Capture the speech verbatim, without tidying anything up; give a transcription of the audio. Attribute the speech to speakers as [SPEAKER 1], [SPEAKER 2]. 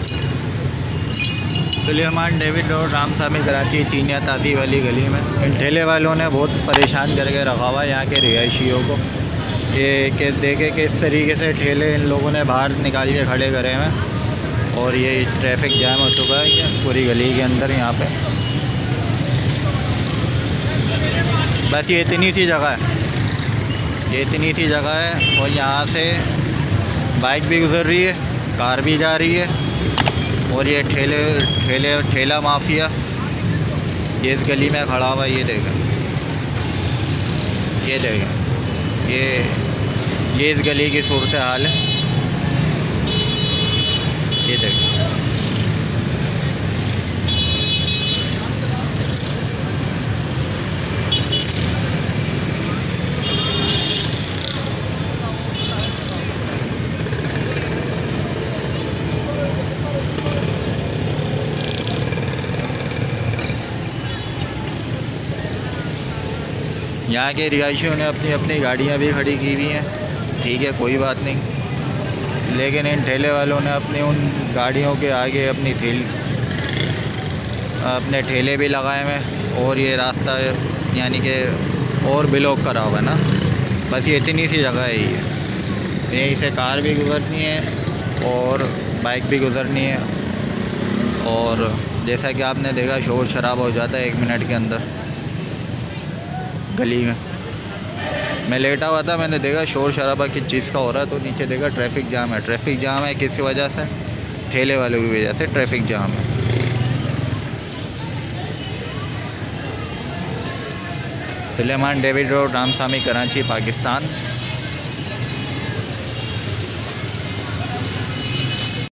[SPEAKER 1] Suleman David road, Ramsami, Karachi, चीनिया ताती वाली गली में इन ठेले वालों ने बहुत परेशान करके रखा हुआ है यहाँ के रिहायशियों को। ये कि देखे किस तरीके से ठेले इन लोगों ने बाहर निकाल के खड़े करे हैं और ये ट्रैफिक जाम हो चुका है क्या पूरी गली के अंदर यहाँ पे। बस ये इतनी सी जगह है, ये इतनी सी जगह है और यहाँ से बाइक भी गुज़र रही है, कार भी जा रही है और ये ठेले ठेले ठेला माफिया ये इस गली में खड़ा हुआ है। ये देखें, ये देखें, ये ये इस गली की सूरत हाल है। ये देखें, यहाँ के रिहायशियों ने अपनी अपनी गाड़ियाँ भी खड़ी की हुई हैं, ठीक है, कोई बात नहीं, लेकिन इन ठेले वालों ने अपनी उन गाड़ियों के आगे अपनी ठेल अपने ठेले भी लगाए हैं और ये रास्ता यानी कि और ब्लॉक करा हुआ है ना। बस ये इतनी सी जगह है ये, यहीं से कार भी गुज़रनी है और बाइक भी गुज़रनी है और जैसा कि आपने देखा शोर शराबा हो जाता है एक मिनट के अंदर गली में। मैं लेटा हुआ था, मैंने देखा शोर शराबा किस चीज़ का हो रहा है, तो नीचे देखा ट्रैफिक जाम है। ट्रैफिक जाम है किस वजह से? ठेले वालों की वजह से ट्रैफिक जाम है। Suleman David road, Ramsami, Karachi, Pakistan.